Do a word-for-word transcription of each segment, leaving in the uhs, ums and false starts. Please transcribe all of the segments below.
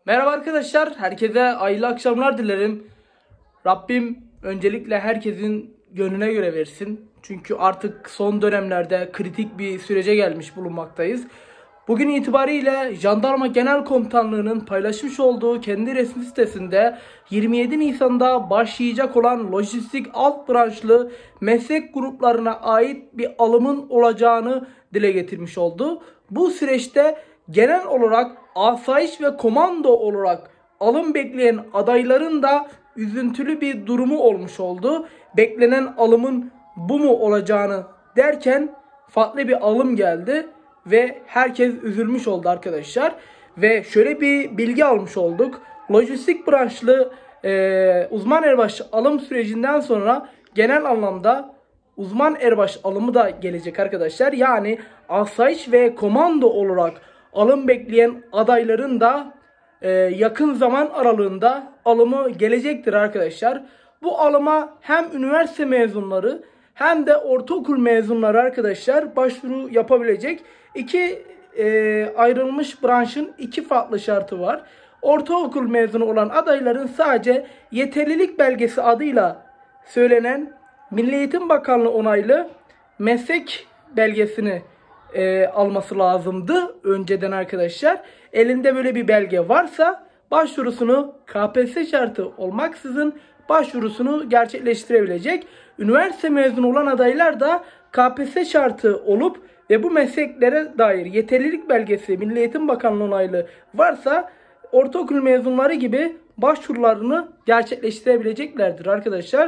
Merhaba arkadaşlar, herkese hayırlı akşamlar dilerim. Rabbim öncelikle herkesin gönlüne göre versin. Çünkü artık son dönemlerde kritik bir sürece gelmiş bulunmaktayız. Bugün itibariyle Jandarma Genel Komutanlığı'nın paylaşmış olduğu kendi resmi sitesinde yirmi yedi Nisan'da başlayacak olan lojistik alt branşlı meslek gruplarına ait bir alımın olacağını dile getirmiş oldu. Bu süreçte genel olarak asayiş ve komando olarak alım bekleyen adayların da üzüntülü bir durumu olmuş oldu. Beklenen alımın bu mu olacağını derken farklı bir alım geldi ve herkes üzülmüş oldu arkadaşlar. Ve şöyle bir bilgi almış olduk. Lojistik branşlı e, uzman erbaş alım sürecinden sonra genel anlamda uzman erbaş alımı da gelecek arkadaşlar. Yani asayiş ve komando olarak alım bekleyen adayların da e, yakın zaman aralığında alımı gelecektir arkadaşlar. Bu alıma hem üniversite mezunları hem de ortaokul mezunları arkadaşlar başvuru yapabilecek. İki e, ayrılmış branşın iki farklı şartı var. Ortaokul mezunu olan adayların sadece yeterlilik belgesi adıyla söylenen Milli Eğitim Bakanlığı onaylı meslek belgesini e, alması lazımdı önceden arkadaşlar. Elinde böyle bir belge varsa başvurusunu K P S S şartı olmaksızın başvurusunu gerçekleştirebilecek. Üniversite mezunu olan adaylar da K P S S şartı olup ve bu mesleklere dair yeterlilik belgesi Milli Eğitim Bakanlığı onaylı varsa ortaokul mezunları gibi başvurularını gerçekleştirebileceklerdir arkadaşlar.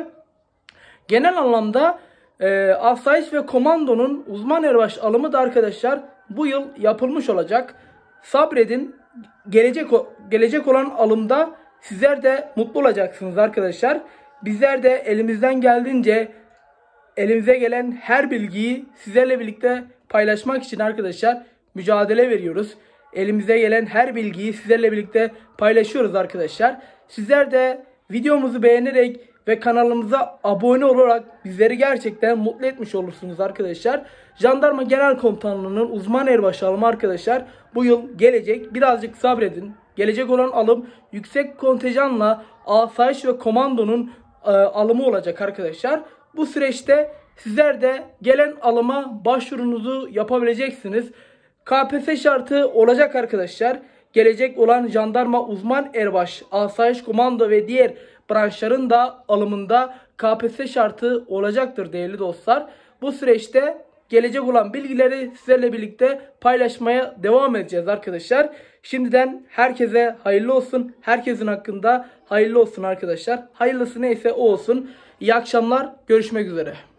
Genel anlamda e, asayiş ve komandonun uzman erbaş alımı da arkadaşlar bu yıl yapılmış olacak. Sabredin, gelecek gelecek olan alımda sizler de mutlu olacaksınız arkadaşlar. Bizler de elimizden geldiğince elimize gelen her bilgiyi sizlerle birlikte paylaşmak için arkadaşlar mücadele veriyoruz. Elimize gelen her bilgiyi sizlerle birlikte paylaşıyoruz arkadaşlar. Sizler de videomuzu beğenerek ve kanalımıza abone olarak bizleri gerçekten mutlu etmiş olursunuz arkadaşlar. Jandarma Genel Komutanlığı'nın uzman erbaş alımı arkadaşlar bu yıl gelecek. Birazcık sabredin. Gelecek olan alım yüksek kontenjanla asayiş ve komandonun e, alımı olacak arkadaşlar. Bu süreçte sizler de gelen alıma başvurunuzu yapabileceksiniz. K P S S şartı olacak arkadaşlar. Gelecek olan jandarma uzman erbaş, asayiş komando ve diğer branşların da alımında K P S S şartı olacaktır değerli dostlar. Bu süreçte gelecek olan bilgileri sizlerle birlikte paylaşmaya devam edeceğiz arkadaşlar. Şimdiden herkese hayırlı olsun. Herkesin hakkında hayırlı olsun arkadaşlar. Hayırlısı neyse o olsun. İyi akşamlar. Görüşmek üzere.